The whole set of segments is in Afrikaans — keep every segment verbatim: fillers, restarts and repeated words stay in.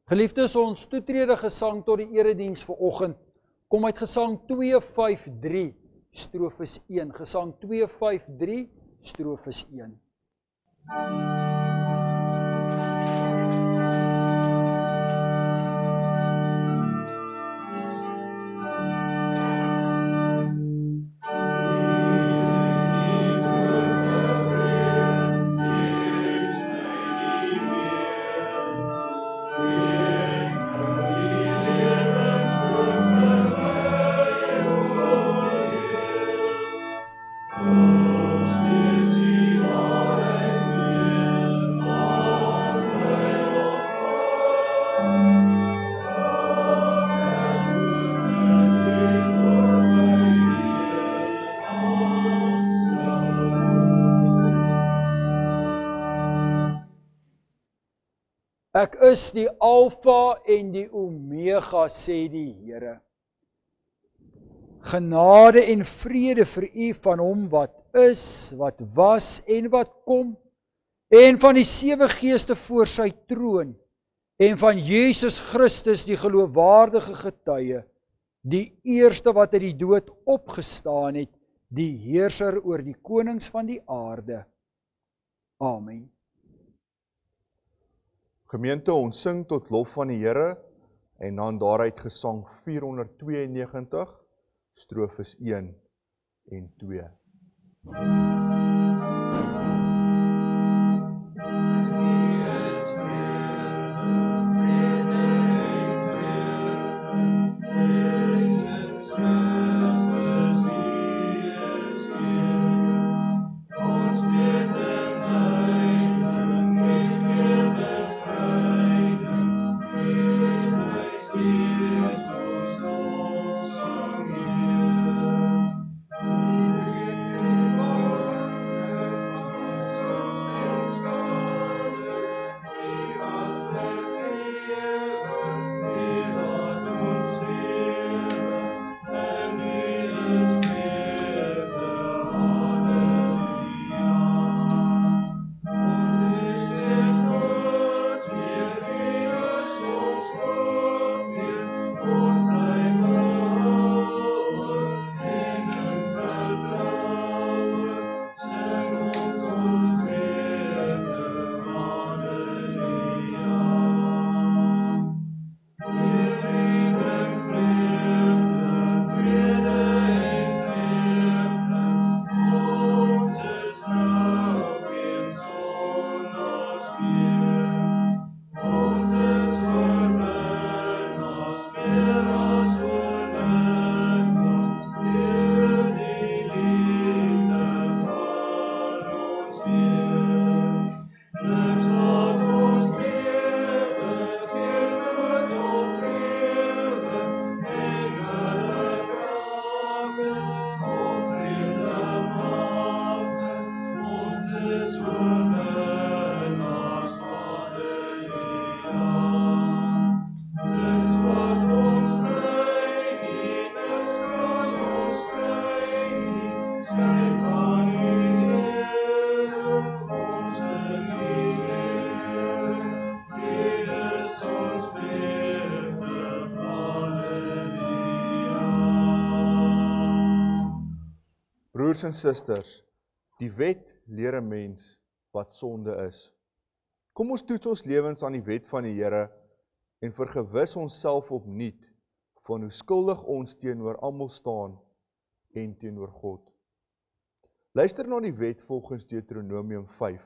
Geliefdes, ons toetrede gesang tot die erediens vanoggend kom uit Gesang twee vyf drie, strofes een. Gesang twee vyf drie, strofes een. Ek is die Alfa en die Omega, sê die Here. Genade en vrede vir u van hom wat is, wat was en wat kom, en van die sewe geeste voor sy troon, en van Jesus Christus die geloofwaardige getuie, die eerste wat uit die dood opgestaan het, die heerser oor die konings van die aarde. Amen. Gemeente, ons sing tot lof van die Here en dan daaruit Gesang vierhonderdtweeënnegentig, strofes een en twee. Broers en susters, die wet leer 'n mens wat sonde is. Kom ons toets ons lewens aan die wet van die Here en vergewis onsself opnuut van hoe skuldig ons teenoor almal staan en teenoor God. Luister na die wet volgens Deuteronomium vyf.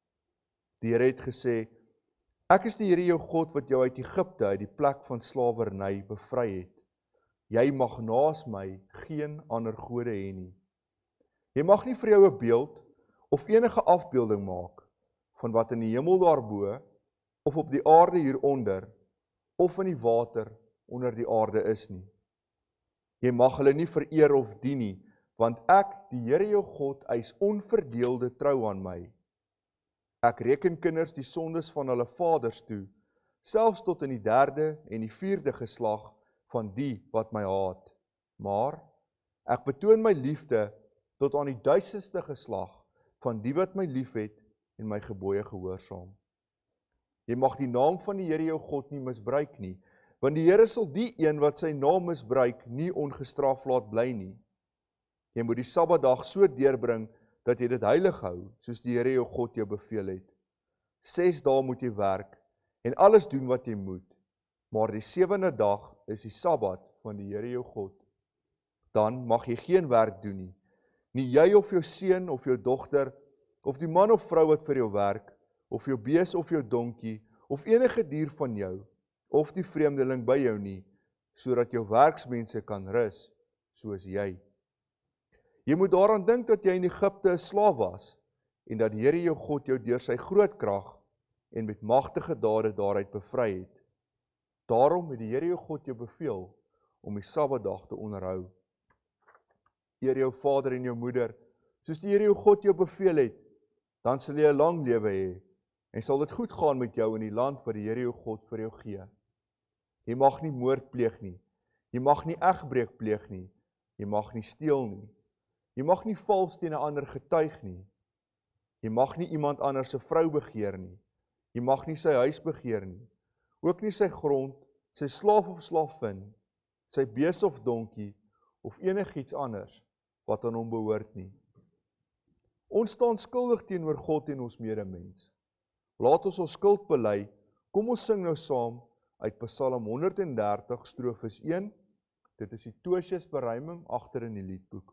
Die Here het gesê, ek is die Here jou God wat jou uit Egipte, uit die plek van slawerny bevry het. Jy mag naas my geen ander gode hê nie. Jy mag nie vir jou 'n beeld of enige afbeelding maak van wat in die hemel daarbo of op die aarde hieronder of in die water onder die aarde is nie. Jy mag hulle nie vereer of dien nie, want ek, die Here jou God, eis onverdeelde trou aan my. Ek reken kinders die sondes van hulle vaders toe, selfs tot in die derde en die vierde geslag van die wat my haat. Maar ek betoon my liefde tot aan die duisendste geslag van die wat my liefhet en my gebooie gehoorsaam. Jy mag die naam van die Here jou God nie misbruik nie, want die Here sal die een wat sy naam misbruik nie ongestraf laat bly nie. Jy moet die Sabbatdag so deurbring dat jy dit heilig hou, soos die Here jou God jou beveel het. Ses dae moet jy werk en alles doen wat jy moet, maar die sewende dag is die Sabbat van die Here jou God. Dan mag jy geen werk doen nie, nie jy of jou seun of jou dogter, of die man of vrou wat vir jou werk, of jou bees of jou donkie, of enige dier van jou, of die vreemdeling by jou nie, sodat jou werksmense kan rus, soos jy. Jy moet daaraan dink dat jy in Egipte 'n slaaf was, en dat die Here jou God jou deur sy groot krag en met magtige dade daaruit bevry het. Daarom het die Here jou God jou beveel om die Sabbatdag te onderhou. Eer jou vader en jou moeder, soos die Here jou God jou beveel het, dan sal jy 'n lang lewe hê, en sal dit goed gaan met jou in die land wat die Here jou God vir jou gee. Jy mag nie moord pleeg nie, jy mag nie egbreek pleeg nie, jy mag nie steel nie, jy mag nie vals teen 'n ander getuig nie, jy mag nie iemand anders se vrou begeer nie, jy mag nie sy huis begeer nie, ook nie sy grond, sy slaaf of slaafin, sy bees of donkie, of enigiets anders wat aan hom behoort nie. Ons staan skuldig teenoor God en ons medemens. Laat ons ons skuld bely, kom ons sing nou saam uit Psalm honderd en dertig, strofes een, dit is die Tosius beruiming agter in die liedboek.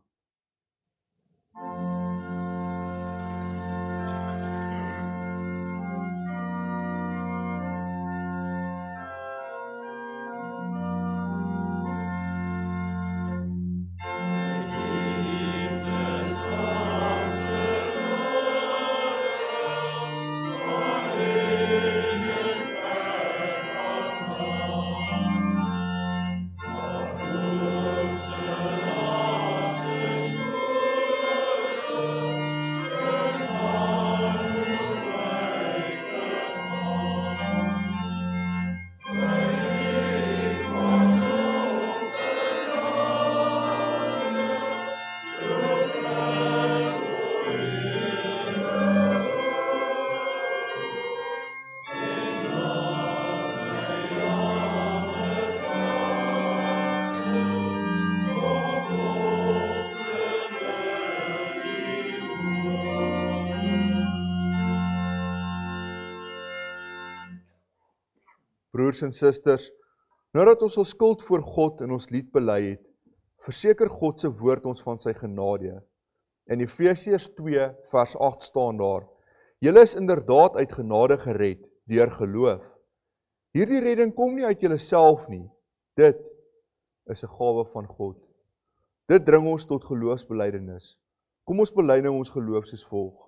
Broers en susters, nadat ons ons skuld voor God in ons lied bely het, verseker God se woord ons van sy genade. In Efesiërs twee vers agt staan daar: Julle is inderdaad uit genade gered deur geloof. Hierdie redding kom nie uit julleself nie. Dit is 'n gawe van God. Dit dring ons tot geloofsbelydenis. Kom ons bely nou ons geloof soos volg: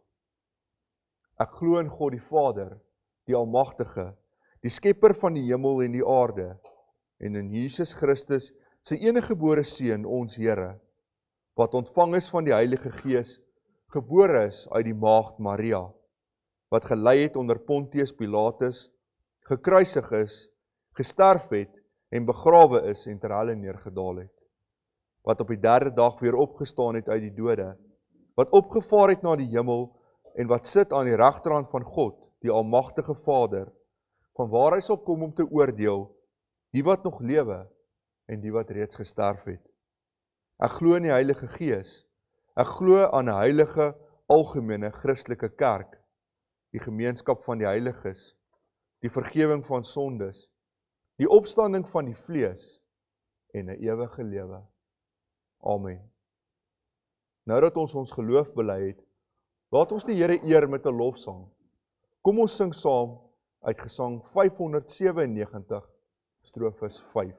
Ek glo in God die Vader, die Almagtige, die skepper van die hemel en die aarde, en in Jesus Christus, sy eniggebore Seun, ons Here, wat ontvang is van die Heilige Gees, gebore is uit die maagd Maria, wat gelei het onder Pontius Pilatus, gekruisig is, gesterf het en begrawe is en ter helle neergedaal het, wat op die derde dag weer opgestaan het uit die dode, wat opgevaar het na die hemel en wat sit aan die regterhand van God, die Almagtige Vader, van waar hy sal kom om te oordeel, die wat nog lewe en die wat reeds gesterf het. Ek glo in die Heilige Gees. Ek glo aan 'n heilige, algemene Christelike kerk, die gemeenskap van die heiliges, die vergifnis van sondes, die opstanding van die vlees en 'n ewige lewe. Amen. Nou dat ons ons geloof bely het, laat ons die Here eer met 'n lofsang. Kom ons sing saam uit Gesang vyfhonderdsewennegentig, strofes vyf.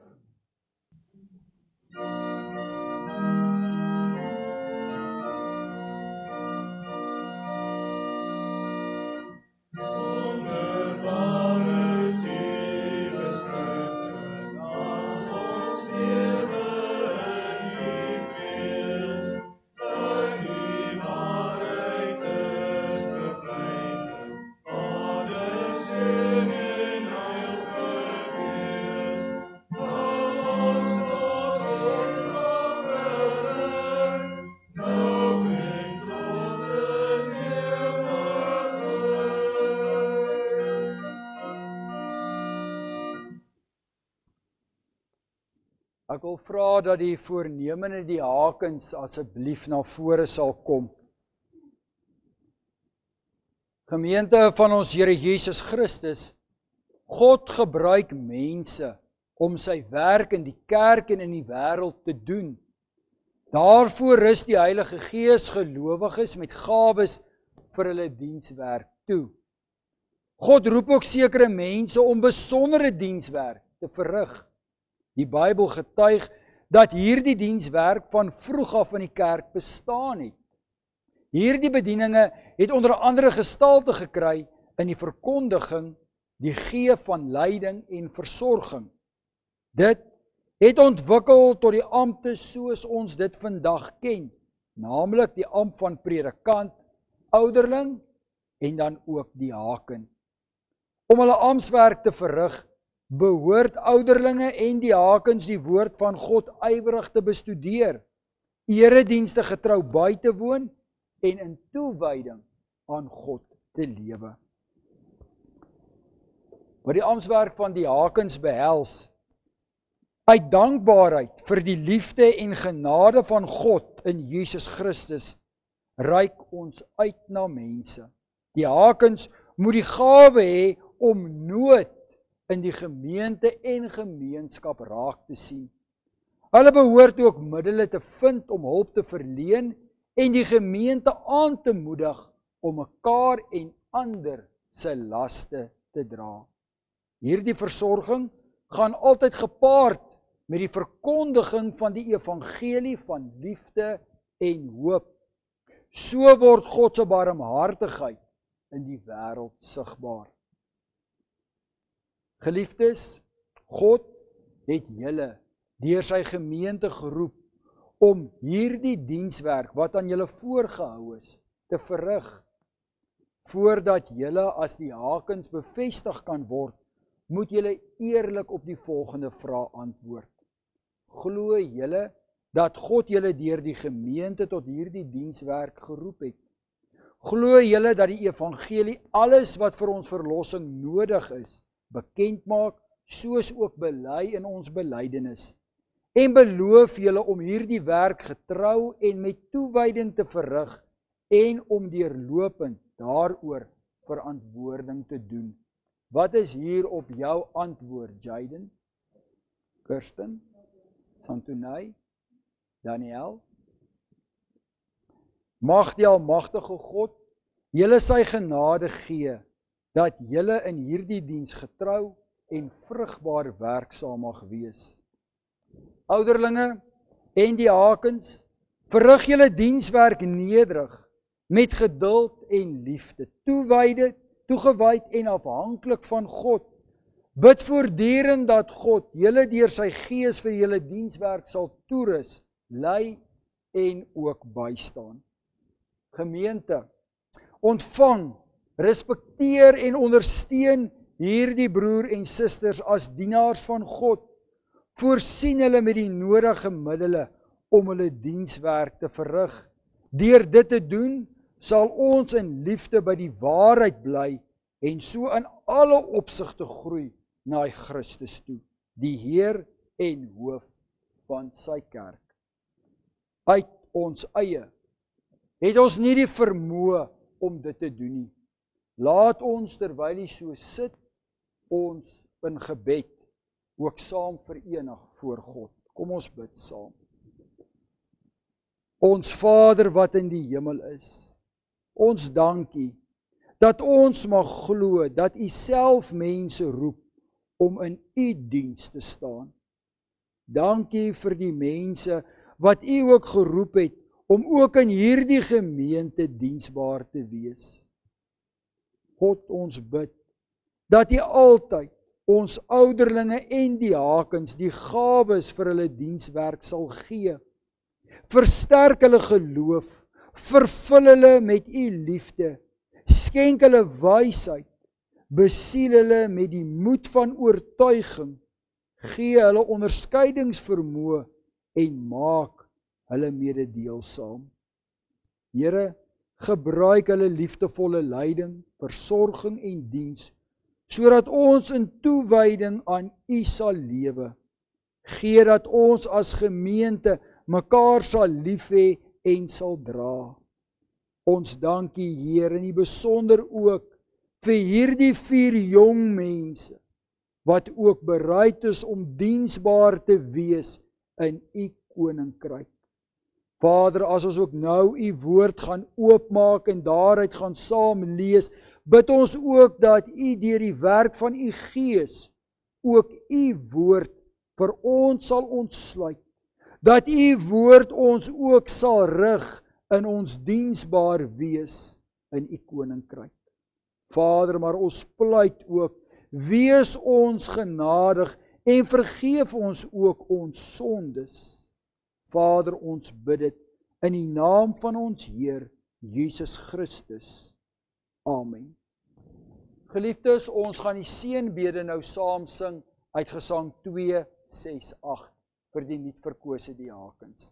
Ek wil vra dat die voornemende diakens asseblief na vore sal kom. Gemeente van ons Here Jesus Christus, God gebruik mense om sy werk in die kerk en in die wêreld te doen. Daarvoor rus die Heilige Gees gelowiges met gawes vir hulle dienswerk toe. God roep ook sekere mense om besondere dienswerk te verrig. Die Bybel getuig dat hierdie dienswerk van vroeg af in die kerk bestaan het. Hierdie bedieninge het onder andere gestalte gekry in die verkondiging, die gee van leiding en versorging. Dit het ontwikkel tot die ampte soos ons dit vandag ken, naamlik die ampt van predikant, ouderling en dan ook diaken. Om hulle amptswerk te verrig, behoort ouderlinge en diakens die woord van God ywerig te bestudeer, eredienste getrou by te woon en in toewyding aan God te lewe. Wat die amptswerk van diakens behels, uit dankbaarheid vir die liefde en genade van God in Jesus Christus, reik ons uit na mense. Diakens moet die gawe hê om nood in die gemeente en gemeenskap raak te sien. Hulle behoort ook middele te vind om hulp te verleen en die gemeente aan te moedig om mekaar en ander se laste te dra. Hierdie versorging gaan altyd gepaard met die verkondiging van die evangelie van liefde en hoop. So word God se barmhartigheid in die wêreld sigbaar. Geliefdes, God het julle deur sy gemeente geroep om hierdie dienswerk wat aan julle voorgehou is, te verrig. Voordat julle as diakens bevestig kan word, moet julle eerlik op die volgende vraag antwoord. Glo julle dat God julle deur die gemeente tot hierdie dienswerk geroep het? Glo julle dat die evangelie alles wat vir ons verlossing nodig is, bekend maak, soos ook bely in ons belydenis? En beloof julle om hierdie werk getrou en met toewyding te verrig en om deurlopend daaroor verantwoording te doen? Wat is hier op jou antwoord, Jaden, Kirsten, Santonay, Daniel? Mag die almagtige God julle sy genade gee, dat julle in hierdie diens getrou en vrugbaar werksaam mag wees. Ouderlinge en diakens, verrig julle dienswerk nederig, met geduld en liefde, toewyde, toegewyd en afhanklik van God. Bid voortdurend dat God julle deur sy Gees vir julle dienswerk sal toerus, lei en ook bystaan. Gemeente, ontvang, respekteer en ondersteun hierdie broer en susters as dienaars van God. Voorsien hulle met die nodige middele om hulle dienswerk te verrig. Deur dit te doen, sal ons in liefde by die waarheid bly en so in alle opsigte groei na Christus toe, die Heer en hoof van sy kerk. Uit ons eie het ons nie die vermoë om dit te doen nie. Laat ons terwyl hy so sit, ons in gebed ook saam verenig voor God. Kom ons bid saam. Ons Vader wat in die hemel is, ons dankie dat ons mag glo dat U self mense roep om in U diens te staan. Dankie vir die mense wat U ook geroep het om ook in hierdie gemeente diensbaar te wees. God, ons bid dat U altyd ons ouderlinge en diakens die gawes vir hulle dienswerk sal gee. Versterk hulle geloof, vervul hulle met U liefde, skenk hulle wysheid, besiel hulle met die moed van oortuiging, gee hulle onderskeidingsvermoë en maak hulle mededeelsaam. Here, gebruik hulle liefdevolle leiding, versorging en diens, sodat ons in toewyding aan U sal lewe. Gee dat ons as gemeente mekaar sal lief hê en sal dra. Ons dankie, Heer, in die besonder ook vir hierdie vier jong mense wat ook bereid is om diensbaar te wees in U koninkryk. Vader, as ons ook nou U woord gaan oopmaak en daaruit gaan saam lees, bid ons ook dat U deur die werk van U Gees ook U woord vir ons sal ontsluit. Dat U woord ons ook sal rig in ons diensbaar wees in U koninkryk. Vader, maar ons pleit ook, wees ons genadig en vergeef ons ook ons sondes. Vader, ons bid dit in die naam van ons Heer Jesus Christus. Amen. Geliefdes, ons gaan die seënbede nou saam sing uit Gesang twee ses agt vir die nuutverkose diakens.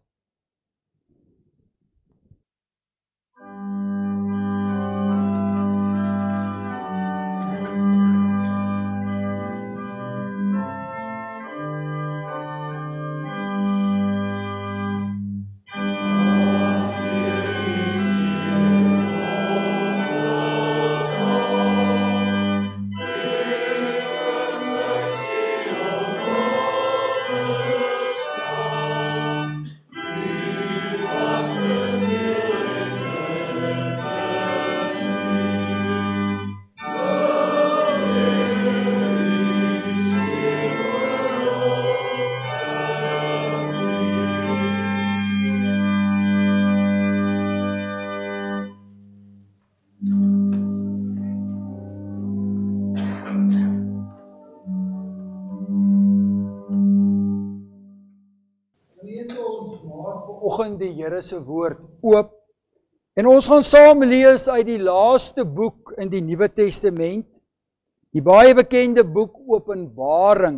Vanoggend die Here se woord oop en ons gaan saam lees uit die laaste boek in die Nuwe Testament, die baie bekende boek Openbaring.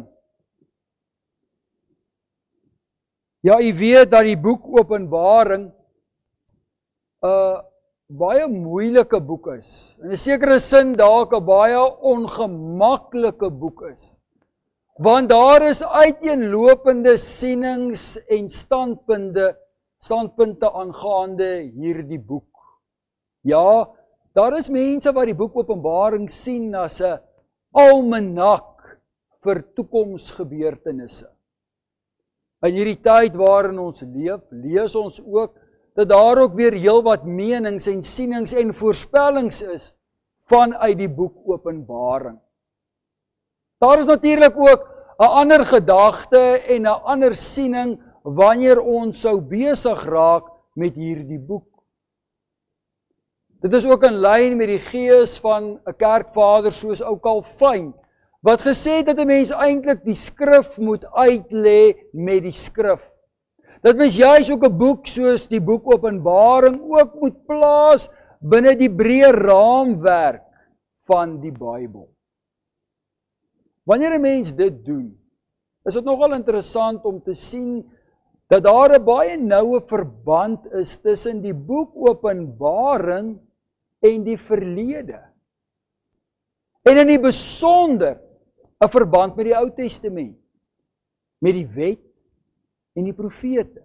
Ja, u weet dat die boek Openbaring 'n uh, baie moeilike boek is. In 'n sekere sin dalk 'n baie ongemaklike boek is. Want daar is uiteenlopende sienings en standpunte standpunte aangaande hierdie boek. Ja, daar is mense wat die boek Openbaring sien as 'n almanak vir toekomsgebeurtenisse. In hierdie tyd waarin ons leef, lees ons ook dat daar ook weer heelwat menings en sienings en voorspellings is vanuit die boek Openbaring. Daar is natuurlik ook 'n ander gedagte en 'n ander siening wanneer ons sou besig raak met hierdie boek. Dit is ook in lyn met die gees van 'n kerkvader soos ou Calvin, wat gesê het dat 'n mens eintlik die skrif moet uitlê met die skrif. Dat mens juis ook 'n boek soos die boek Openbaring ook moet plaas binne die breë raamwerk van die Bybel. Wanneer 'n mens dit doen, is dit nogal interessant om te sien dat daar 'n baie noue verband is tussen die boek Openbaring en die verlede. En in die besonder 'n verband met die Ou Testament, met die wet en die profete.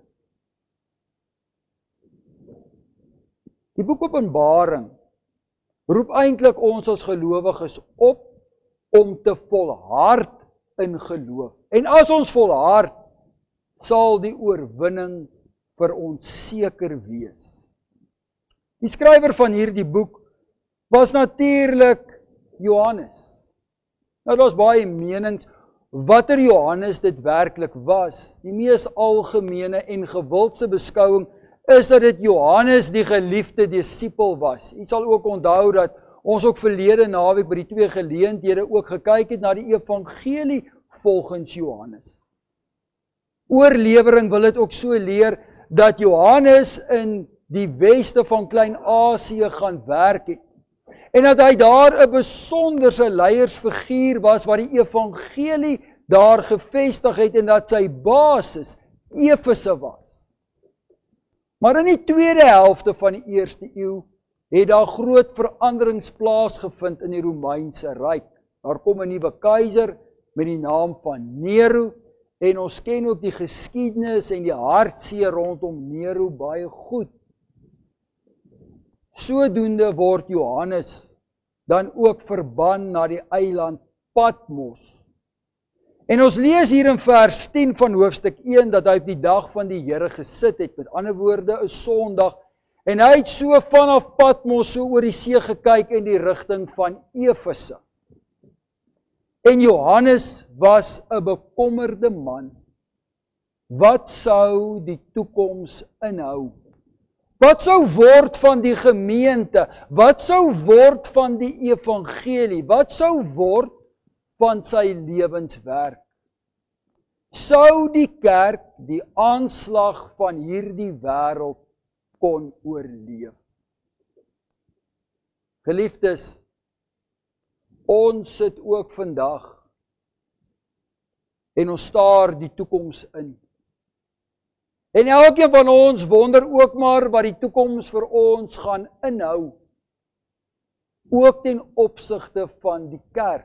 Die boek Openbaring roep eintlik ons as gelowiges op om te volhard in geloof. En as ons volhard, sal die oorwinning vir ons seker wees. Die skrywer van hierdie boek was natuurlik Johannes. Nou, daar was baie menings watter Johannes dit werklik was. Die mees algemene en gewildste beskouing is dat dit Johannes die geliefde disipel was. U sal ook onthou dat ons ook verlede naweek by die twee geleenthede ook gekyk het na die evangelie volgens Johannes. Oorlewering wil dit ook so leer dat Johannes in die weste van Klein-Asië gaan werk het. En dat hy daar 'n besonderse leiersfiguur was wat die evangelie daar gevestig het en dat sy basis Efese was. Maar in die tweede helfte van die eerste eeu het daar groot veranderings plaasgevind in die Romeinse Ryk. Daar kom 'n nuwe keiser met die naam van Nero En ons ken ook die geskiedenis en die hartseer rondom Nero baie goed. Sodoende word Johannes dan ook verban na die eiland Patmos. En ons lees hier in vers tien van hoofstuk een dat hy op die dag van die Here gesit het, met ander woorde 'n Sondag, en hy het so vanaf Patmos so oor die see gekyk in die rigting van Efese. En Johannes was 'n bekommerde man. Wat sou die toekoms inhou? Wat sou word van die gemeente? Wat sou word van die evangelie? Wat sou word van sy lewenswerk? Sou die kerk die aanslag van hierdie wêreld kon oorleef? Geliefdes, ons sit ook vandag en ons staar die toekoms in. En elkeen van ons wonder ook maar wat die toekoms vir ons gaan inhou, ook ten opsigte van die kerk.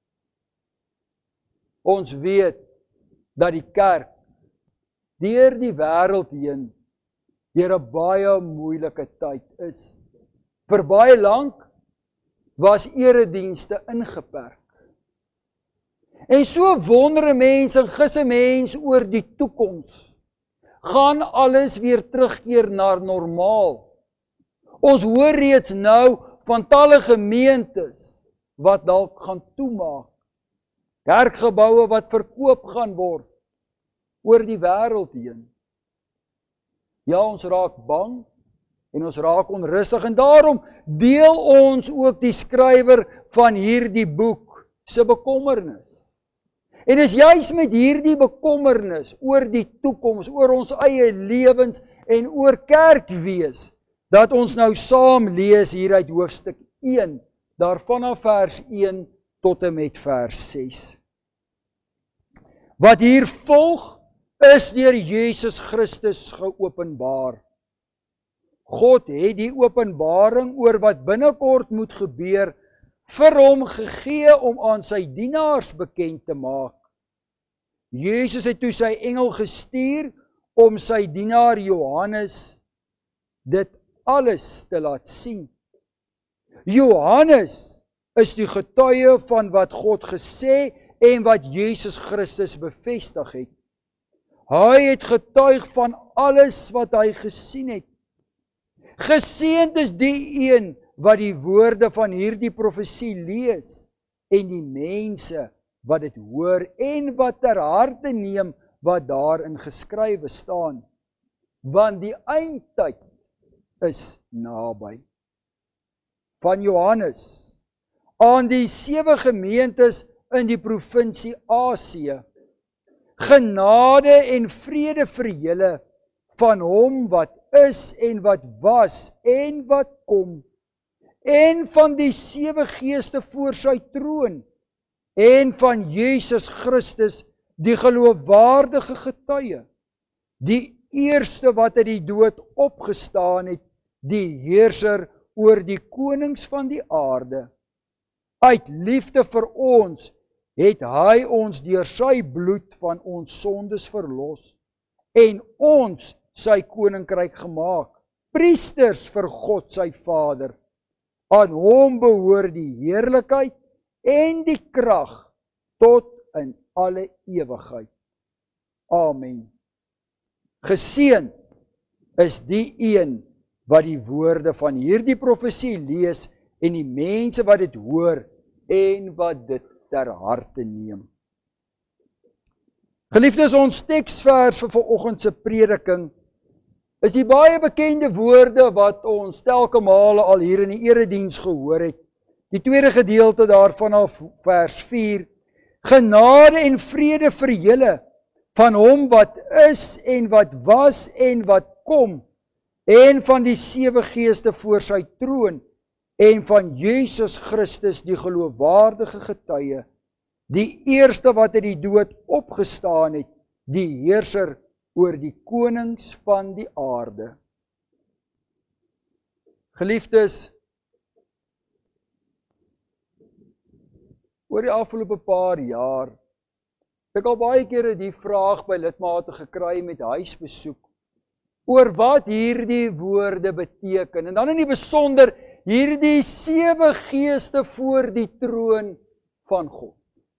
Ons weet dat die kerk deur die wêreld heen deur 'n baie moeilike tyd is. Vir baie lank was eredienste ingeperk. En so wonder 'n mens en gis 'n mens oor die toekoms. Gaan alles weer terugkeer na normaal? Ons hoor reeds nou van talle gemeentes wat dalk gaan toemaak. Kerkgeboue wat verkoop gaan word oor die wêreld heen. Ja, ons raak bang en ons raak onrustig en daarom deel ons ook die skrywer van hierdie boek se bekommernis. En is juis met hierdie bekommernis oor die toekoms, oor ons eie lewens en oor kerkwees, dat ons nou saam lees hier uit hoofstuk een, daarvan af vers een tot en met vers ses. Wat hier volg, is deur Jesus Christus geopenbaar. God het die openbaring oor wat binnekort moet gebeur, vir hom gegee om aan sy dienaars bekend te maak. Jesus het toe sy engel gestuur om sy dienaar Johannes dit alles te laat sien. Johannes is die getuie van wat God gesê en wat Jesus Christus bevestig het. Hy het getuig van alles wat hy gesien het. Geseënd is die een wat die woorde van hierdie profesie lees en die mense wat dit hoor en wat ter harte neem wat daarin geskrywe staan, want die eindtyd is naby. Van Johannes aan die sewe gemeentes in die provinsie Asië, genade en vrede vir julle van hom wat is en wat was en wat kom, en van die sewe geeste voor sy troon, en van Jesus Christus, die geloofwaardige getuie, die eerste wat uit die dood opgestaan het, die heerser oor die konings van die aarde. Uit liefde vir ons het hy ons deur sy bloed van ons sondes verlos en ons sy koninkryk gemaak, priesters vir God sy Vader. Aan hom behoort die heerlikheid en die krag tot in alle ewigheid. Amen. Geseënd is die een wat die woorde van hierdie profesie lees en die mense wat dit hoor en wat dit ter harte neem. Geliefdes, ons teksvers vir vanoggend se prediking is die baie bekende woorde wat ons telke male al hier in die erediens gehoor het. Die tweede gedeelte daarvan af vers vier. Genade en vrede vir julle van hom wat is en wat was en wat kom, en van die sewe geeste voor sy troon, en van Jesus Christus die geloofwaardige getuie, die eerste wat uit die dood opgestaan het, die heerser oor die konings van die aarde. Geliefdes, oor die afgelope paar jaar Ek al baie kere die vraag by lidmate gekry met huisbesoek oor wat hierdie woorde beteken. En dan in die besonder hierdie sewe geeste voor die troon van God.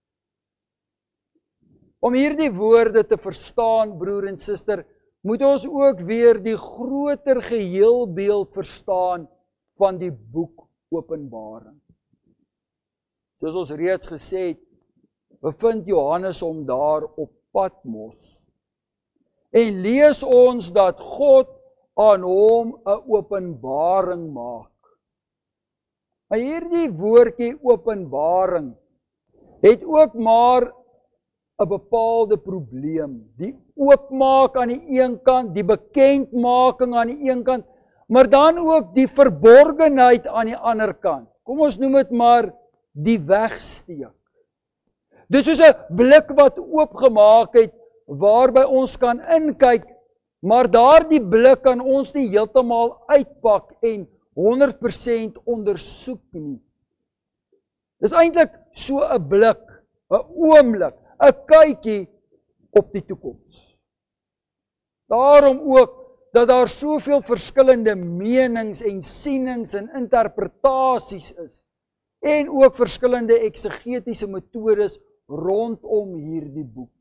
Om hierdie woorde te verstaan, broer en suster, moet ons ook weer die groter geheelbeeld verstaan van die boek Openbaring. Soos ons reeds gesê het, bevind Johannes hom daar op Patmos. En lees ons dat God aan hom 'n openbaring maak. Maar hierdie woordjie openbaring het ook maar 'n bepaalde probleem. Die oopmaak aan die een kant, die bekendmaking aan die een kant, maar dan ook die verborgenheid aan die ander kant. Kom ons noem dit maar die wegsteek. Dis soos 'n blik wat oopgemaak het, waarby ons kan inkyk, maar daardie blik kan ons nie heeltemal uitpak en honderd persent ondersoek nie. Dis eintlik so 'n blik, 'n oomblik, 'n kykie op die toekoms. Daarom ook dat daar soveel verskillende menings en sienings en interpretasies is, en ook verskillende eksegetiese metodes rondom hierdie boek.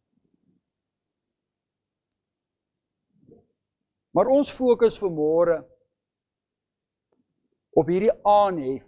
Maar ons fokus vanmôre op hierdie aanhef.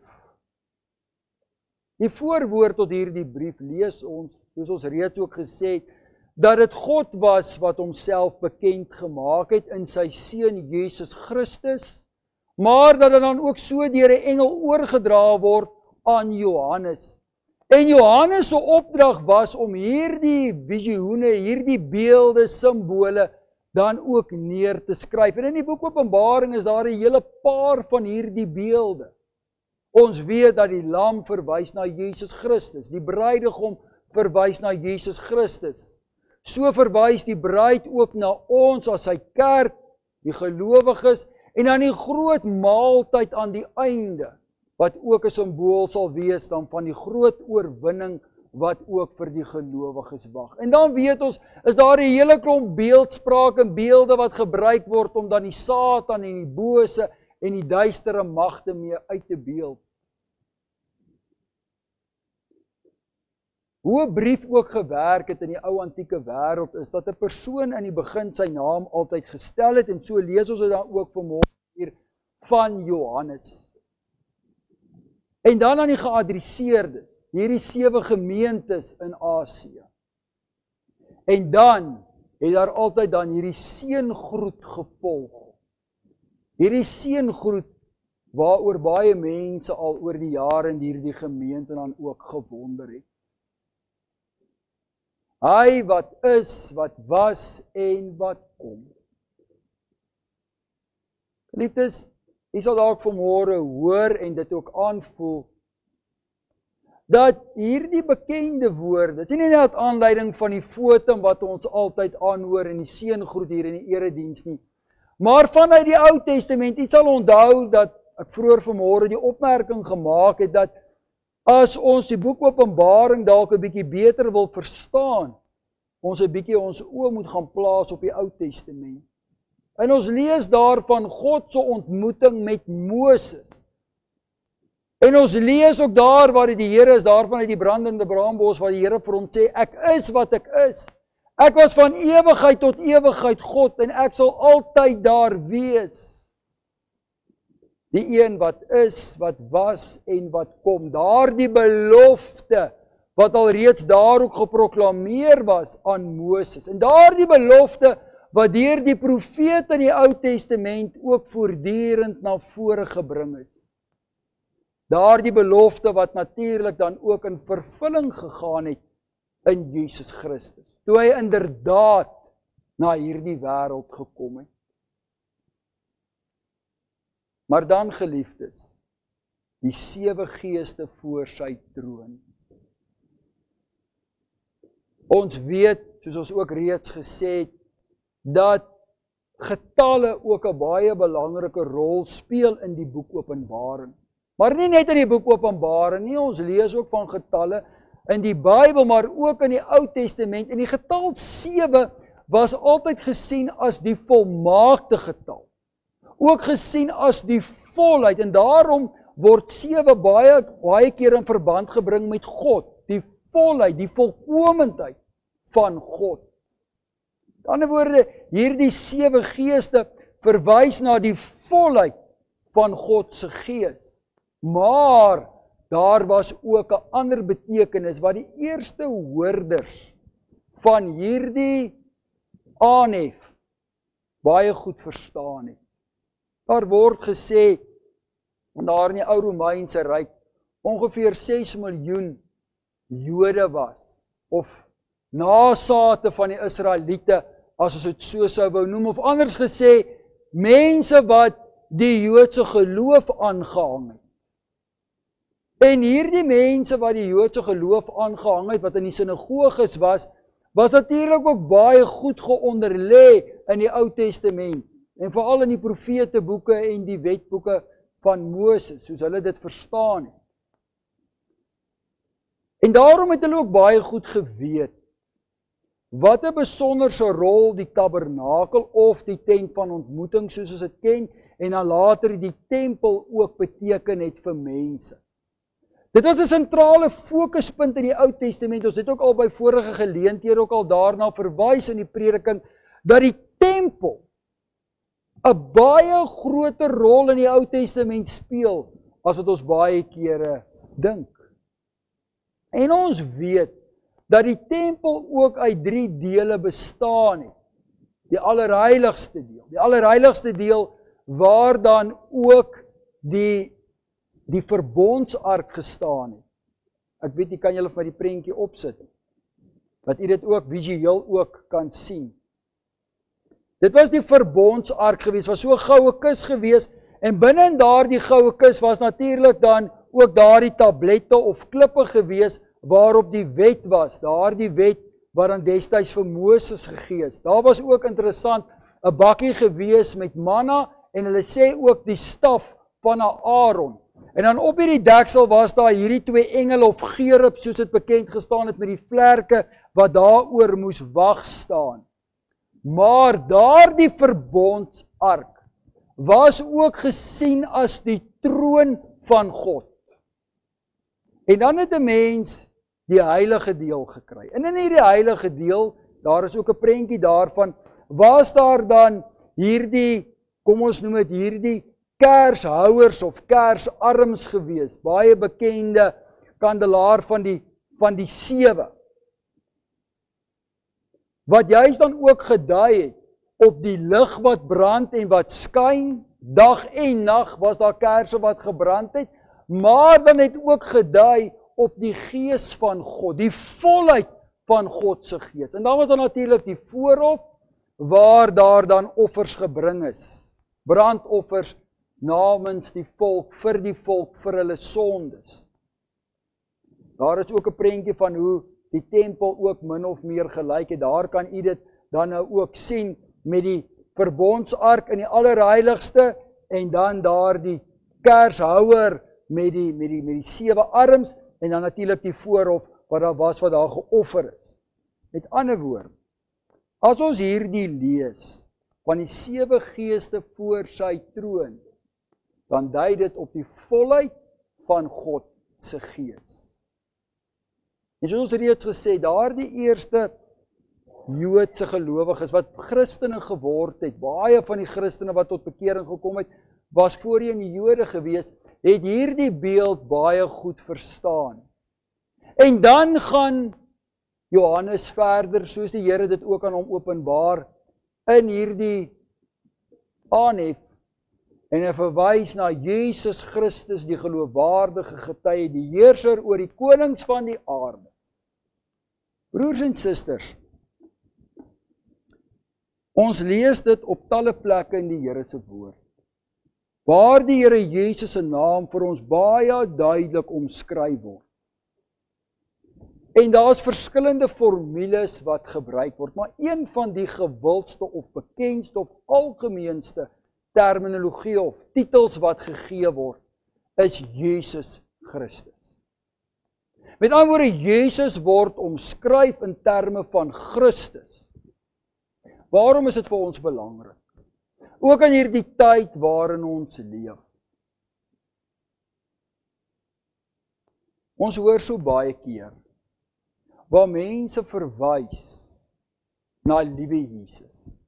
Die voorwoord tot hierdie brief lees ons, soos ons reeds ook gesê het, dat dit God was wat homself bekend gemaak het in sy seun Jesus Christus, maar dat dit dan ook so deur 'n engel oorgedra word aan Johannes. En Johannes se opdrag was om hierdie visioene, hierdie beelde, simbole dan ook neer te skryf. En in die boek Openbaring is daar 'n hele paar van hierdie beelde. Ons weet dat die lam verwys na Jesus Christus, die bruidegom verwys na Jesus Christus. So verwys die bruid ook na ons as sy kerk, die gelowiges, en dan die groot maaltyd aan die einde, wat ook 'n simbool sal wees dan van die groot oorwinning wat ook vir die gelowiges wag. En dan weet ons, is daar 'n hele klomp beeldspraak en beelde wat gebruik word om dan die Satan en die bose en die duistere magte mee uit te beeld. Hoe 'n brief ook gewerk het in die ou antieke wêreld is dat 'n persoon in die begin sy naam altyd gestel het, en so lees ons dit dan ook vanmôre hier van Johannes. En dan aan die geadresseerdes, hierdie sewe gemeentes in Asië. En dan het daar altyd dan hierdie seëngroet gevolg. Hierdie seëngroet waaroor baie mense al oor die jare in hierdie gemeente dan ook gewonder het. Hy wat is, wat was en wat kom. Geliefdes, jy sal dalk vanmôre hoor en dit ook aanvoel, dat hierdie bekende woorde, dit is nie net aanleiding van die foto wat ons altyd aanhoor in die seëngroet hier in die erediens nie, maar vanuit die Ou Testament, jy sal onthou dat ek vroeër vanmôre die opmerking gemaak het, dat as ons die boek Openbaring dalk 'n bietjie beter wil verstaan, ons 'n bietjie ons oë moet gaan plaas op die Ou Testament. En ons lees daar van God se ontmoeting met Moses. En ons lees ook daar waar die Here is, daarvan uit die brandende braambos, waar die Here vir hom sê, ek is wat ek is. Ek was van ewigheid tot ewigheid God, en ek sal altyd daar wees. Die een wat is, wat was en wat kom. Daar die belofte, wat al reeds daar ook geproklameer was aan Moses. En daar die belofte, wat deur die profete in die Ou Testament ook voortdurend na vore gebring het. Daar die belofte wat natuurlik dan ook in vervulling gegaan het in Jesus Christus, toe hy inderdaad na hierdie wêreld gekom het. Maar dan, geliefdes, die sewe geeste voor sy troon. Ons weet, soos ons ook reeds gesê het, dat getalle ook 'n baie belangrike rol speel in die boek Openbaring. Maar nie net in die boek Openbaring nie, ons lees ook van getalle in die Bybel, maar ook in die Ou Testament. En die getal sewe was altyd gesien as die volmaakte getal. Ook gesien as die volheid, en daarom word sewe baie, baie keer in verband gebring met God, die volheid, die volkomendheid van God. Met ander woorde, hierdie sewe geeste verwys na die volheid van God se gees. Maar daar was ook 'n ander betekenis wat die eerste hoorders van hierdie aanhef baie goed verstaan het. Daar word gesê, daar in die ou Romeinse ryk, ongeveer ses miljoen Jode was, of nasate van die Israeliete, as ons dit so sou wou noem, of anders gesê, mense wat die Joodse geloof aangehang het. En hierdie mense wat die Joodse geloof aangehang het, wat in die sinagoges was, was natuurlik ook baie goed geonderlê in die Ou Testament, en veral in die profeteboeke en die wetboeke van Moses, soos hulle dit verstaan het. En daarom het hulle ook baie goed geweet, wat 'n besonderse rol die tabernakel of die tent van ontmoeting, soos ons dit ken, en dan later die tempel ook beteken het vir mense. Dit was 'n sentrale fokuspunt in die Ou Testament. Ons het ook al by vorige geleenthede ook al daarna verwys in die prediking, dat die tempel 'n baie groter rol in die Ou Testament speel, as wat ons baie kere dink. En ons weet, dat die tempel ook uit drie dele bestaan het. Die allerheiligste deel. Die allerheiligste deel, waar dan ook die die verbondsark gestaan het. Ek weet, jy kan julle vir die prentjie opsit, dat jy dit ook visueel ook kan sien. Dit was die verbondsark gewees, was so 'n goue kus gewees, en binne in daardie goue kus was natuurlik dan ook daardie tablette of klippe gewees, waarop die wet was, daardie wet wat dan destyds vir Moses gegee is. Daar was ook interessant 'n bakkie gewees met manna, en hulle sê ook die staf van Aaron. En dan op hierdie deksel was daar hierdie twee engele of gerub, soos dit bekend gestaan het, met die vlerke wat daaroor moes wag staan. Maar daardie verbondsark was ook gesien as die troon van God. En dan het 'n mens die heilige deel gekry. En in hierdie heilige deel, daar is ook 'n prentjie daarvan, was daar dan hierdie, kom ons noem dit hierdie kershouers of kersarms gewees, baie bekende kandelaar van die van die sewe. Wat juist dan ook gedui het op die lig wat brand en wat skyn, dag en nag was daar kersse wat gebrand het, maar dan het ook gedui op die gees van God, die volheid van God se gees. En dan was daar natuurlik die voorhof, waar daar dan offers gebring is. Brandoffers namens die volk, vir die volk, vir hulle sondes. Daar is ook 'n prentjie van hoe die tempel ook min of meer gelyk het. Daar kan u dit dan nou ook sien met die verbondsark in die allerheiligste, en dan daar die kershouer met die, met die, met die sewe arms, en dan natuurlik die voorhof wat daar was, wat daar geoffer is. Met ander woorde, as ons hierdie lees, van die sewe geeste voor sy troon, dan dui dit op die volheid van God se gees. En soos ons reeds gesê, daardie eerste Joodse gelowiges, wat Christene geword het, baie van die Christene wat tot bekering gekom het, was voorheen die Jode gewees, het hierdie beeld baie goed verstaan. En dan gaan Johannes verder, soos die Here dit ook aan hom openbaar, in hierdie aanhef, en hy verwys na Jesus Christus, die geloofwaardige getuie, die heerser oor die konings van die aarde. Broers en susters, ons lees dit op talle plekke in die Here se woord, waar die Here Jesus se naam vir ons baie duidelik omskryf word. En daar is verskillende formules wat gebruik word, maar een van die gewildste of bekendste of algemeenste terminologie of titels wat gegee word, is Jesus Christus. Met ander woorde, Jesus word omskryf in terme van Christus. Waarom is dit vir ons belangrik? Ook in hierdie tyd waarin ons leef. Ons hoor so baie keer waar mense verwys na liewe Jesus.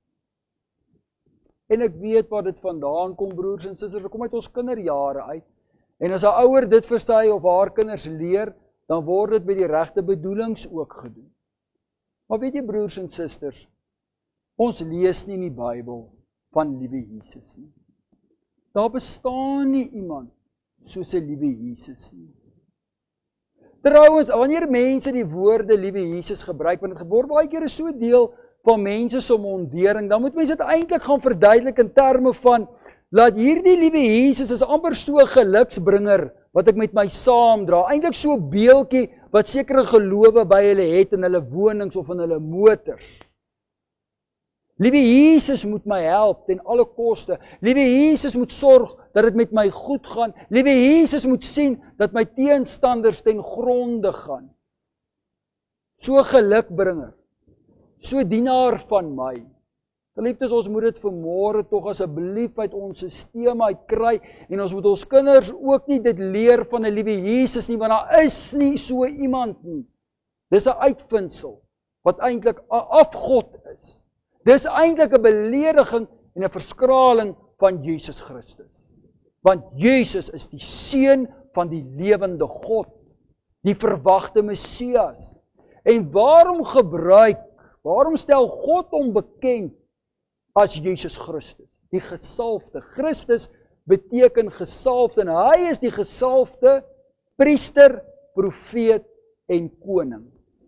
En ek weet waar dit vandaan kom, broers en susters, dit kom uit ons kinderjare uit. En as 'n ouer dit vir sy of haar kinders leer, dan word dit met die regte bedoelings ook gedoen. Maar weet jy, broers en susters, ons lees nie in die Bybel van liewe Jesus nie. Daar bestaan nie iemand soos 'n liewe Jesus nie. Trouwens, wanneer mense die woorde liewe Jesus gebruik, want dit word baie keer so deel van mense se mondering, dan moet mense dit eintlik gaan verduidelik in terme van, laat hierdie liewe Jesus is amper so 'n geluksbringer, wat ek met my saamdra, eintlik so 'n beeltjie, wat sekere gelowe by hulle het, in hulle wonings of in hulle motors. Liewe Jesus moet my help ten alle koste. Liewe Jesus moet sorg dat dit met my goed gaan. Liewe Jesus moet sien dat my teenstanders ten gronde gaan. So gelukbringer, so dienaar van my. Geliefdes, ons moet dit vanmôre tog asseblief uit ons stelsel uit kry, en ons moet ons kinders ook nie dit leer van 'n liewe Jesus nie, want daar is nie so iemand nie. Dis 'n uitvindsel wat eintlik 'n afgod is. Dis eintlik 'n belediging en 'n verskraling van Jesus Christus. Want Jesus is die seun van die lewende God, die verwagte Messias. En waarom gebruik, waarom stel God hom bekend as Jesus Christus? Die gesalfde. Christus beteken gesalfde, en hy is die gesalfde priester, profeet en koning.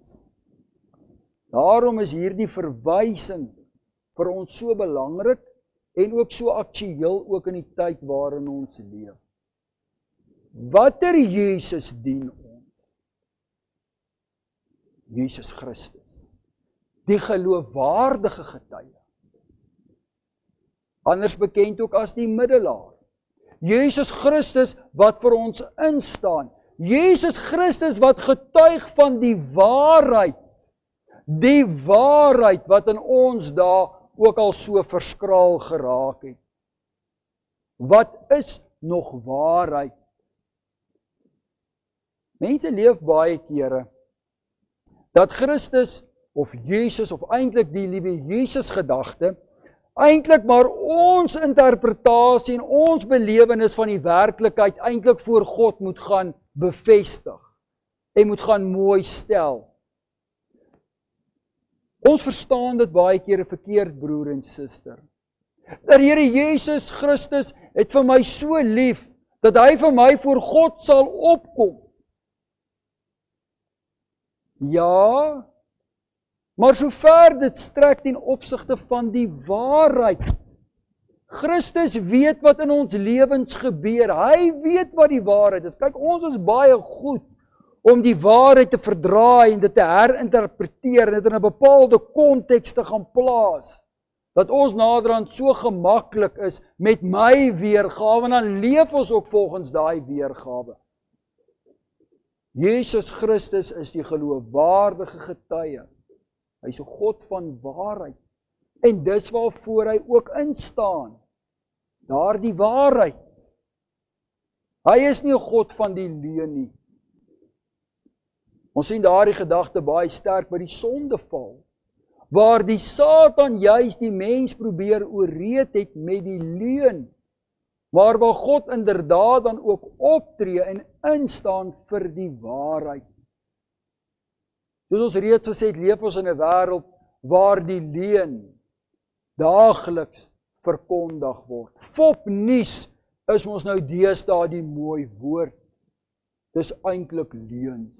Daarom is hierdie verwysing vir ons so belangrik en ook so aktueel ook in die tyd waarin ons leef. Watter Jesus dien ons? Jesus Christus, die geloofwaardige getuie. Anders bekend ook as die middelaar. Jesus Christus wat vir ons instaan. Jesus Christus wat getuig van die waarheid. Die waarheid wat in ons daar ook al so verskraal geraak het. Wat is nog waarheid? Mense leef baie kere dat Christus of Jesus of eintlik die liewe Jesus gedagte eintlik maar ons interpretasie en ons belewenis van die werklikheid eintlik voor God moet gaan bevestig en moet gaan mooi stel. Ons verstaan dit baie kere verkeerd, broer en suster. Dat Here Jesus Christus het vir my so lief, dat hy vir my voor God sal opkom. Ja, maar sover dit strek ten opsigte van die waarheid. Christus weet wat in ons lewens gebeur. Hy weet wat die waarheid is. Kyk, ons is baie goed om die waarheid te verdraai en dit te herinterpreteer en dit in 'n bepaalde konteks te gaan plaas. Dat ons naderhand so gemaklik is met my weergawe en dan leef ons ook volgens daai weergawe. Jesus Christus is die geloofwaardige getuie. Hy is 'n God van waarheid. En dis waarvoor hy ook instaan. Daardie waarheid. Hy is nie 'n God van die leuen nie. Ons sien daardie gedagte baie sterk by die sondeval, waar die Satan juis die mens probeer ooreed het met die leuen, maar waar God inderdaad dan ook optree en instaan vir die waarheid. Soos ons reeds gesê het, leef ons in 'n wêreld waar die leuen daagliks verkondig word. Fopnuus is ons nou deesdae die mooi woord. Dis eintlik leuns.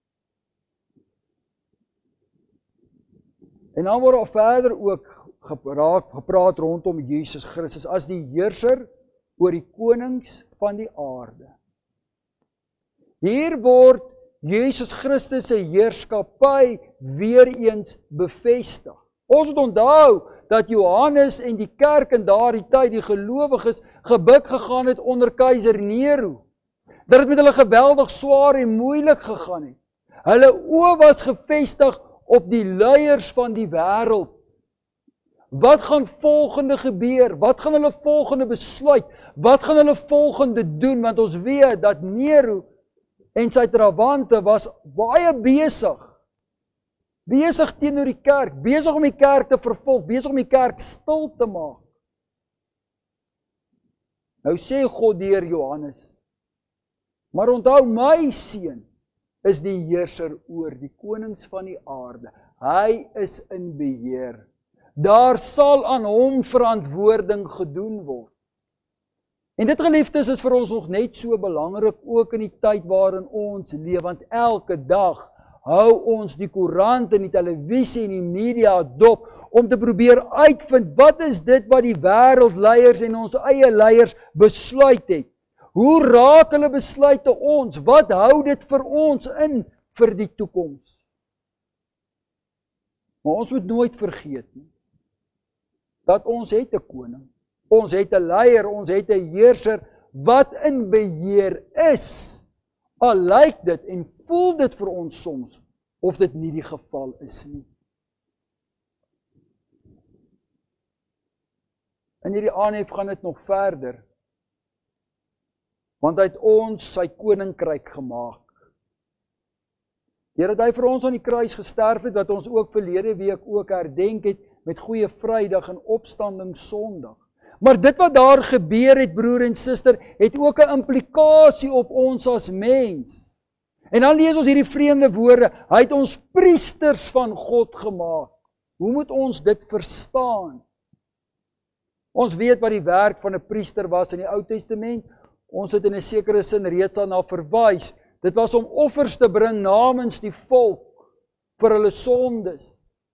En dan word daar verder ook gepraat, gepraat rondom Jesus Christus as die heerser oor die konings van die aarde. Hier word Jesus Christus se heerskappy weer eens bevestig. Ons moet onthou dat Johannes en die kerk in daardie tyd, die gelowiges, gebuk gegaan het onder keiser Nero. Dat dit met hulle geweldig swaar en moeilik gegaan het. Hulle oë was gefestig op die leiers van die wêreld. Wat gaan volgende gebeur? Wat gaan hulle volgende besluit? Wat gaan hulle volgende doen? Want ons weet dat Nero en sy trawante was baie besig. Besig teenoor die kerk, besig om die kerk te vervolg, besig om die kerk stil te maak. Nou sê God deur Johannes, maar onthou, my seun is die heerser oor die konings van die aarde. Hy is in beheer. Daar sal aan hom verantwoording gedoen word. En dit, geliefdes, is vir ons nog net so belangrik, ook in die tyd waarin ons leef, want elke dag hou ons die koerant en die televisie en die media dop, om te probeer uitvind, wat is dit wat die wêreldleiers en ons eie leiers besluit het? Hoe raak hulle besluite ons? Wat hou dit vir ons in vir die toekoms? Maar ons moet nooit vergeet nie, dat ons het 'n koning, ons het 'n leier, ons het 'n heerser wat in beheer is. Al lyk dit en voel dit vir ons soms of dit nie die geval is nie. In hierdie aanhef gaan dit nog verder, want hy het ons sy koninkryk gemaak. Deur dat hy vir ons aan die kruis gesterf het, wat ons ook verlede week ook herdenk het met Goeie Vrydag en Opstanding Sondag. Maar dit wat daar gebeur het, broer en suster, het ook 'n implikasie op ons as mens. En dan lees ons hierdie vreemde woorde, hy het ons priesters van God gemaak. Hoe moet ons dit verstaan? Ons weet wat die werk van 'n priester was in die Ou Testament. Ons het in 'n sekere sin reeds daarna verwys. Dit was om offers te bring namens die volk vir hulle sondes.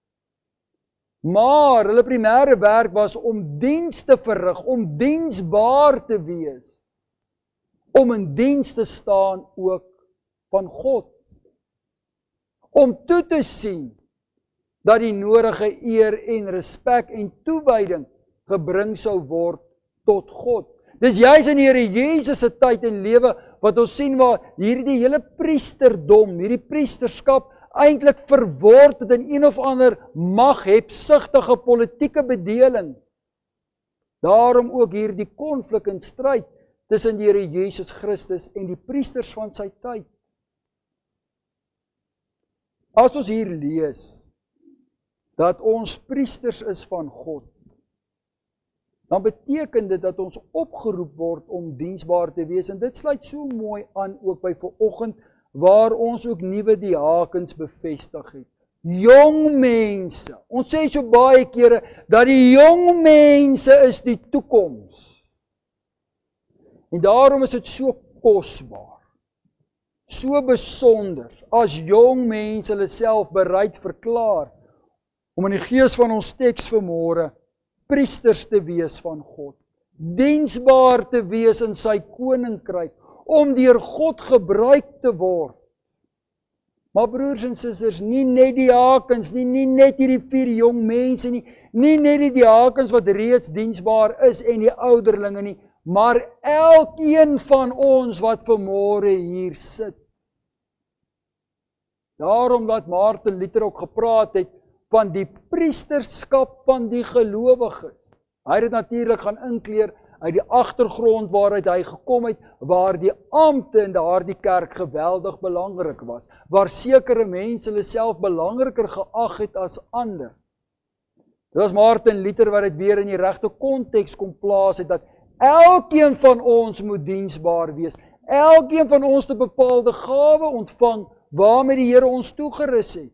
Maar hulle primêre werk was om diens te verrig, om diensbaar te wees, om in diens te staan ook van God. Om toe te sien dat die nodige eer en respek en toewyding gebring sou word tot God. Dis juis in die Here Jesus se tyd en lewe wat ons sien waar hierdie hele priesterdom, hierdie priesterskap eintlik verword het in een of ander maghebsugtige politieke bedeling. Daarom ook hierdie konflik en stryd tussen die Here Jesus Christus en die priesters van sy tyd. As ons hier lees dat ons priesters is van God, dan beteken dit dat ons opgeroep word om diensbaar te wees. En dit sluit so mooi aan ook by vanoggend, waar ons ook nuwe diakens bevestig het. Jong mense, ons sê so baie kere, dat die jong mense is die toekoms. En daarom is dit so kosbaar, so besonder, as jong mense hulle self bereid verklaar, om in die gees van ons teks vanmôre, priesters te wees van God, diensbaar te wees in sy koninkryk, om deur God gebruik te word. Maar broers en susters, nie net die diakens nie, nie net hierdie vier jong mense nie, nie net die diakens wat reeds diensbaar is en die ouderlinge nie, maar elkeen van ons wat vanmôre hier sit. Daarom wat Martin Luther ook gepraat het van die priesterskap van die gelowiges. Hy het dit natuurlik gaan inkleer uit die agtergrond waaruit hy gekom het, waar die ampte in daardie kerk geweldig belangrik was, waar sekere mense hulle self belangriker geag het as ander. Dit was Martin Luther wat dit weer in die regte konteks kom plaas het, dat elkeen van ons moet diensbaar wees, elkeen van ons 'n bepaalde gawe ontvang, waarmee die Here ons toegerus het.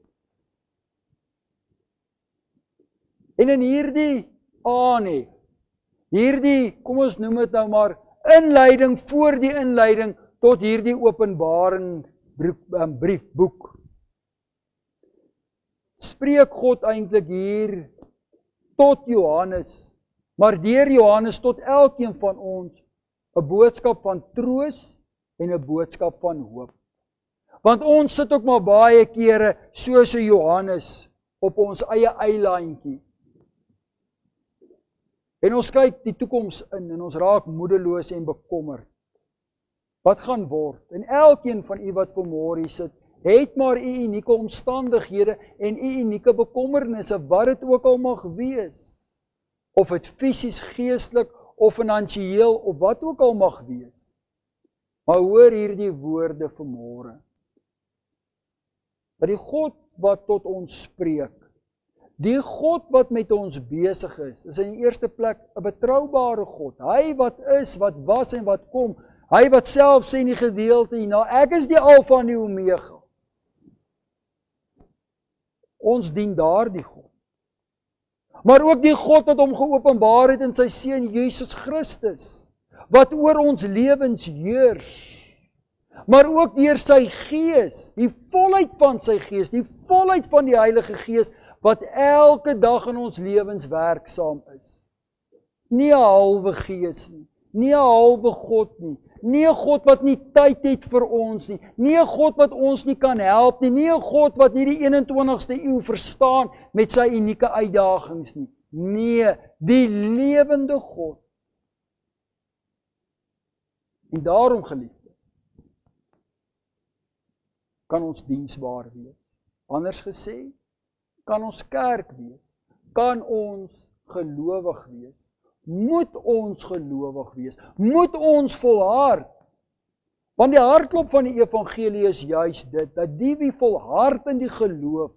En in hierdie aanhef, hierdie, kom ons noem dit nou maar, inleiding voor die inleiding tot hierdie Openbaring briefboek, spreek God eintlik hier tot Johannes, maar deur Johannes tot elkeen van ons, 'n boodskap van troos en 'n boodskap van hoop. Want ons sit ook maar baie kere soos 'n Johannes op ons eie eilandjie. En ons kyk die toekoms in en ons raak moedeloos en bekommerd. Wat gaan word? En elkeen van u wat vanmôre sit het maar u unieke omstandighede en u unieke bekommernisse, wat dit ook al mag wees. Of dit fisies, geestelik of finansiëel of wat ook al mag wees. Maar hoor hierdie woorde vanmôre. Dat die God wat tot ons spreek, die God wat met ons besig is, is in die eerste plek 'n betroubare God. Hy wat is, wat was en wat kom. Hy wat self sê in die gedeelte hierna, ek is die Alfa en die Omega. Ons dien daardie God. Maar ook die God wat hom geopenbaar het in sy Seun Jesus Christus, wat oor ons lewens heers. Maar ook deur sy Gees, die volheid van sy Gees, die volheid van die Heilige Gees, wat elke dag in ons lewens werksaam is. Nie 'n halwe Gees nie, nie 'n halwe God nie, nie 'n God wat nie tyd het vir ons nie, nie 'n God wat ons nie kan help nie, nie 'n God wat nie die eenentwintigste eeu verstaan met sy unieke uitdagings nie. Nee, die lewende God. En daarom, geliefde, kan ons diensbaar wees. Anders gesê, kan ons kerk wees, kan ons gelowig wees, moet ons gelowig wees, moet ons volhard. Want die hartklop van die evangelie is juis dit, dat die wie volhard in die geloof,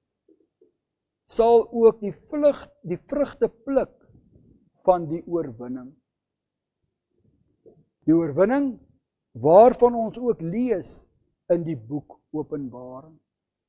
sal ook die vlug, die vrugte pluk van die oorwinning. Die oorwinning waarvan ons ook lees in die boek Openbaring.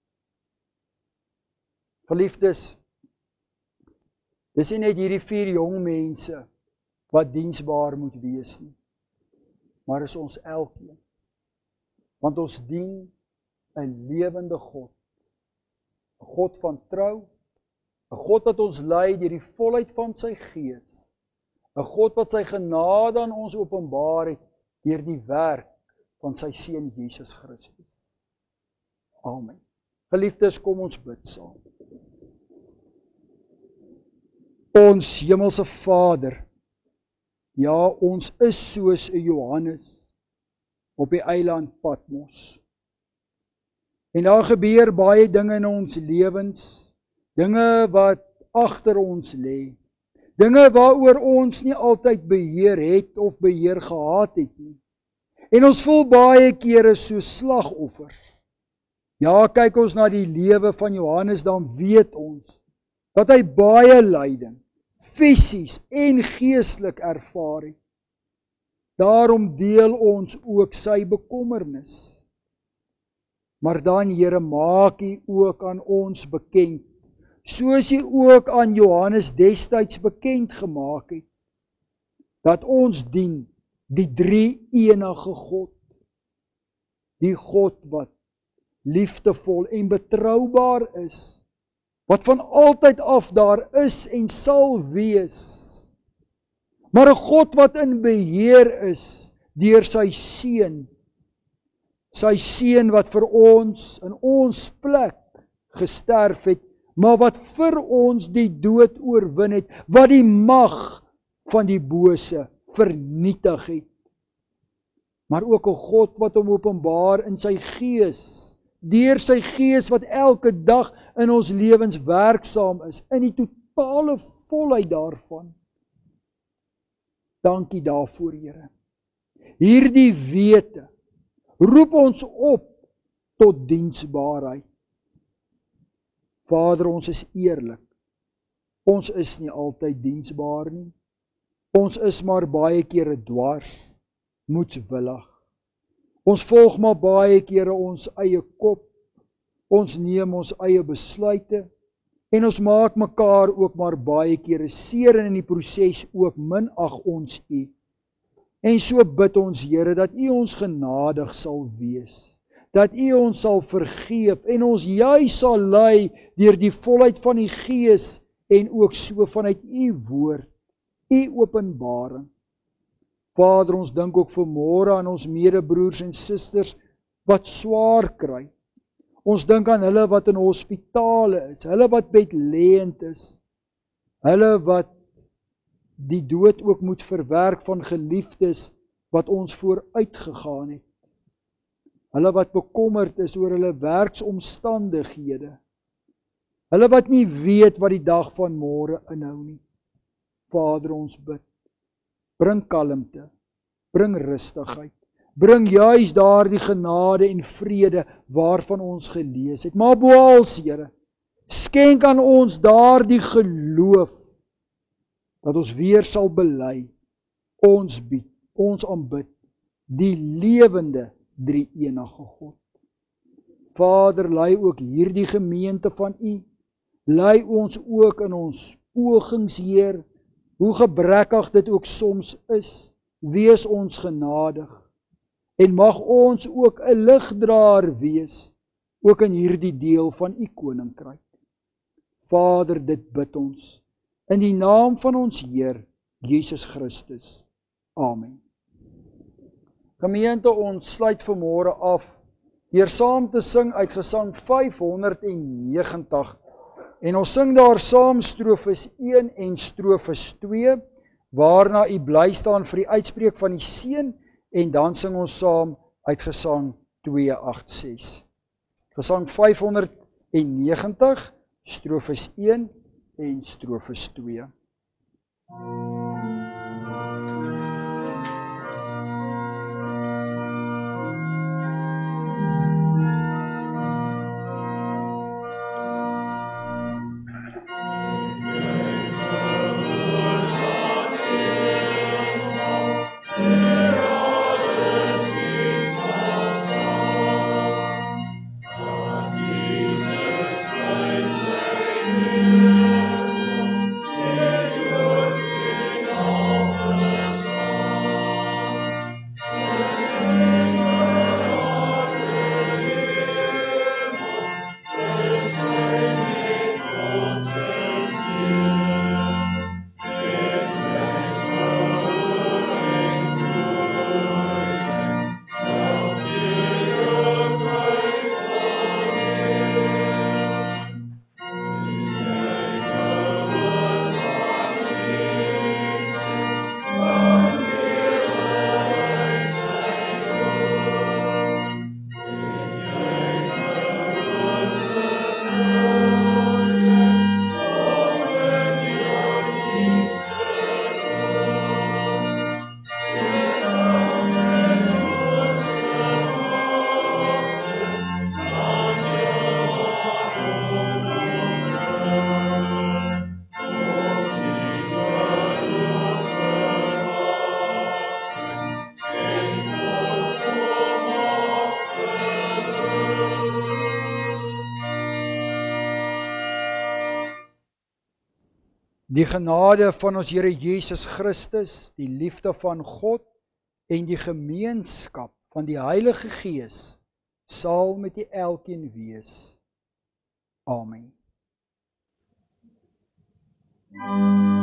Geliefdes, dis nie net hierdie vier jong mense wat diensbaar moet wees nie, maar is ons elkeen. Want ons dien 'n lewende God, 'n God van trou, 'n God wat ons lei deur die volheid van sy Gees, 'n God wat sy genade aan ons openbaar het deur die werk van sy Seun Jesus Christus. Amen. Geliefdes, kom ons bid saam. Ons hemelse Vader, ja, ons is soos 'n Johannes op die eiland Patmos. En daar gebeur baie dinge in ons lewens, dinge wat agter ons lê, dinge waaroor ons nie altyd beheer het of beheer gehad het nie. En ons voel baie kere so slagoffers. Ja, kyk ons na die lewe van Johannes, dan weet ons dat hy baie lyding, fisies en geestelik ervaar het. Daarom deel ons ook sy bekommernis. Maar dan, Here, maak U ook aan ons bekend, soos U ook aan Johannes destyds bekend gemaak het, dat ons dien die drie enige God, die God wat liefdevol en betroubaar is, wat van altyd af daar is en sal wees, maar 'n God wat in beheer is deur sy Seun, sy Seun wat vir ons in ons plek gesterf het, maar wat vir ons die dood oorwin het, wat die mag van die bose vernietig het. Maar ook 'n God wat hom openbaar in sy Gees, deur sy Gees wat elke dag in ons lewens werksaam is, in die totale volheid daarvan. Dankie daarvoor, Here. Hierdie wete roep ons op tot diensbaarheid. Vader, ons is eerlik. Ons is nie altyd diensbaar nie. Ons is maar baie kere dwars, moedswillig. Ons volg maar baie kere ons eie kop. Ons neem ons eie besluite. En ons maak mekaar ook maar baie kere seer en in die proses ook minag ons U. En so bid ons, Here, dat U ons genadig sal wees. Dat U ons sal vergeef en ons juis sal lei deur die volheid van die Gees en ook so vanuit U woord, U openbaring. Vader, ons dink ook vanmôre aan ons medebroers en susters wat swaar kry. Ons dink aan hulle wat in hospitale is, hulle wat bedlêend is, hulle wat die dood ook moet verwerk van geliefdes wat ons vooruit gegaan het. Hulle wat bekommerd is oor hulle werksomstandighede. Hulle wat nie weet wat die dag van môre inhou nie. Vader, ons bid. Bring kalmte, bring rustigheid. Bring juis daardie genade en vrede waarvan ons gelees het. Maar bo alles, Here, skenk aan ons daardie geloof dat ons weer sal bely, ons bied, ons aanbid die lewende drie-enige God. Vader, lei ook hierdie gemeente van U. Lei ons ook in ons pogings, Heer, hoe gebrekkig dit ook soms is. Wees ons genadig. En mag ons ook 'n ligdraer wees, ook in hierdie deel van U koninkryk. Vader, dit bid ons in die naam van ons Heer Jesus Christus. Amen. Gemeente, ons sluit vanmôre af deur saam te sing uit Gesang vyfhonderdnegentig. En ons sing daar saam strofes een en strofes twee, waarna U bly staan vir die uitspreek van die seën, en dan sing ons saam uit Gesang twee agt ses. Gesang vyfhonderdnegentig, strofes een en strofes twee. Die genade van ons Here Jesus Christus, die liefde van God en die gemeenskap van die Heilige Gees sal met u elkeen wees. Amen.